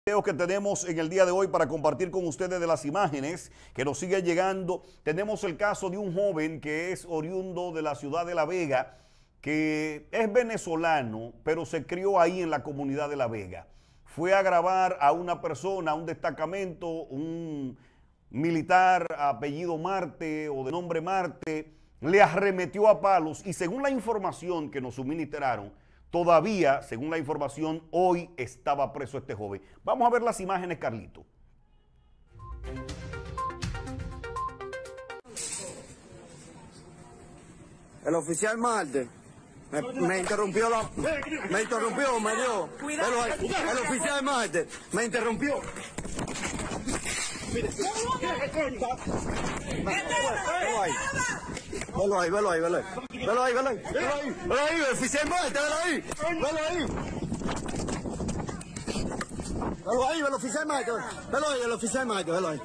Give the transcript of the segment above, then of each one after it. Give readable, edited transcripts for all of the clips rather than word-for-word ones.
Videos que tenemos en el día de hoy para compartir con ustedes de las imágenes que nos siguen llegando. Tenemos el caso de un joven que es oriundo de la ciudad de La Vega, que es venezolano, pero se crió ahí en la comunidad de La Vega. Fue a grabar a una persona, a un destacamento, un militar apellido Marte o de nombre Marte, le arremetió a palos y según la información que nos suministraron, todavía, según la información, hoy estaba preso este joven. Vamos a ver las imágenes, Carlito. El oficial Marte me interrumpió me dio. El oficial Marte me interrumpió. Velo ahí, el oficial Marte, velo ahí. Velo ahí, el oficial Marte, velo ahí.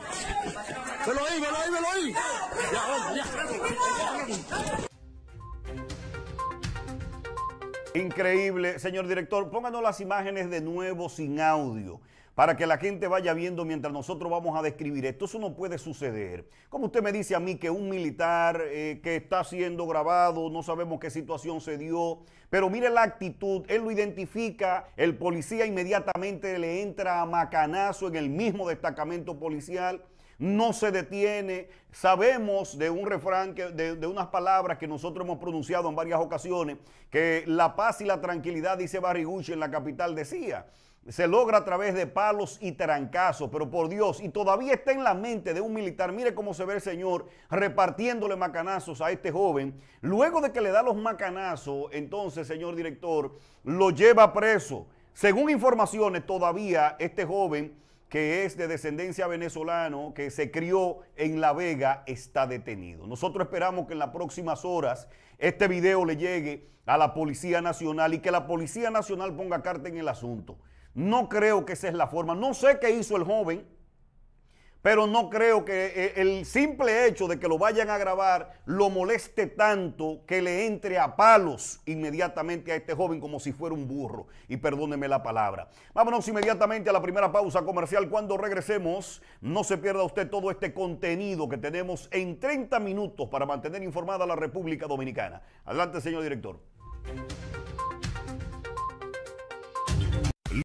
Increíble. Señor director, pónganos las imágenes de nuevo sin audio para que la gente vaya viendo mientras nosotros vamos a describir esto. Eso no puede suceder. Como usted me dice a mí que un militar que está siendo grabado, no sabemos qué situación se dio, pero mire la actitud, él lo identifica, el policía inmediatamente le entra a macanazo en el mismo destacamento policial. No se detiene. Sabemos de un refrán, de unas palabras que nosotros hemos pronunciado en varias ocasiones, que la paz y la tranquilidad, dice Barriguchi en la capital, decía, se logra a través de palos y trancazos, pero por Dios, y todavía está en la mente de un militar. Mire cómo se ve el señor repartiéndole macanazos a este joven. Luego de que le da los macanazos, entonces, señor director, lo lleva preso. Según informaciones, todavía este joven, que es de descendencia venezolana, que se crió en La Vega, está detenido. Nosotros esperamos que en las próximas horas este video le llegue a la Policía Nacional y que la Policía Nacional ponga carta en el asunto. No creo que esa es la forma. No sé qué hizo el joven, pero no creo que el simple hecho de que lo vayan a grabar lo moleste tanto que le entre a palos inmediatamente a este joven como si fuera un burro. Y perdóneme la palabra. Vámonos inmediatamente a la primera pausa comercial. Cuando regresemos, no se pierda usted todo este contenido que tenemos en 30 minutos para mantener informada a la República Dominicana. Adelante, señor director.